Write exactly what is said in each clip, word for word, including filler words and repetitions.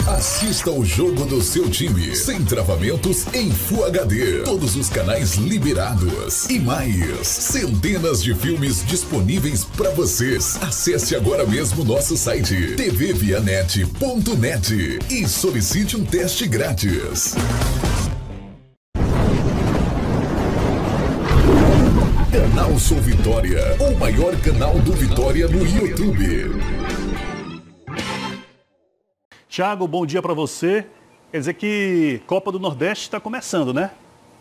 Assista o jogo do seu time, sem travamentos, em Full H D. Todos os canais liberados. E mais, centenas de filmes disponíveis para vocês. Acesse agora mesmo nosso site t v vianet ponto net e solicite um teste grátis. Canal Sou Vitória, o maior canal do Vitória no YouTube. Thiago, bom dia para você. Quer dizer que Copa do Nordeste está começando, né?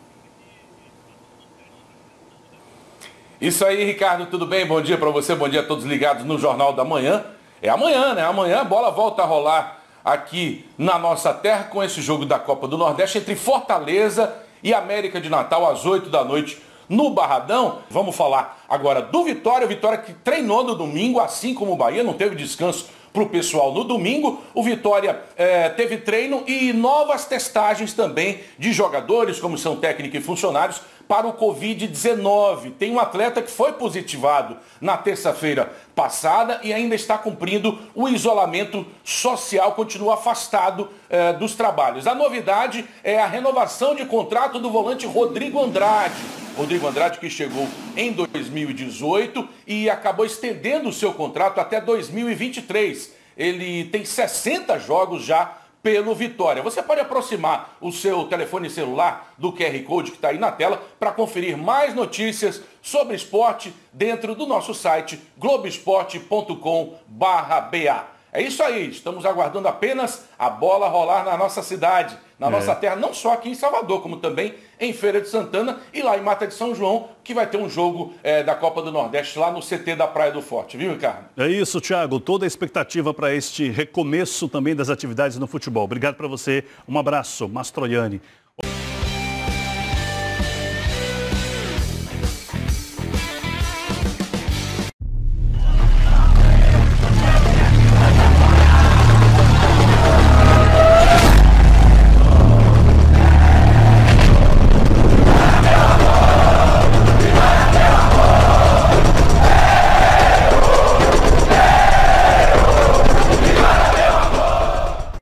Isso aí, Ricardo, tudo bem? Bom dia para você, bom dia a todos ligados no Jornal da Manhã. É amanhã, né? Amanhã a bola volta a rolar aqui na nossa terra com esse jogo da Copa do Nordeste entre Fortaleza e América de Natal às oito da noite no Barradão. Vamos falar agora do Vitória. O Vitória que treinou no domingo, assim como o Bahia, não teve descanso para o pessoal no domingo. O Vitória é, teve treino e novas testagens também de jogadores, comissão técnica e funcionários para o covid dezenove. Tem um atleta que foi positivado na terça-feira passada e ainda está cumprindo o isolamento social, continua afastado é, dos trabalhos. A novidade é a renovação de contrato do volante Rodrigo Andrade. Rodrigo Andrade que chegou em dois mil e dezoito e acabou estendendo o seu contrato até dois mil e vinte e três. Ele tem sessenta jogos já pelo Vitória. Você pode aproximar o seu telefone celular do Q R Code que está aí na tela para conferir mais notícias sobre esporte dentro do nosso site globoesporte ponto com barra B A. É isso aí, estamos aguardando apenas a bola rolar na nossa cidade, na é. nossa terra, não só aqui em Salvador, como também em Feira de Santana e lá em Mata de São João, que vai ter um jogo é, da Copa do Nordeste lá no C T da Praia do Forte, viu, Ricardo? É isso, Thiago, toda a expectativa para este recomeço também das atividades no futebol. Obrigado para você, um abraço, Mastroianni.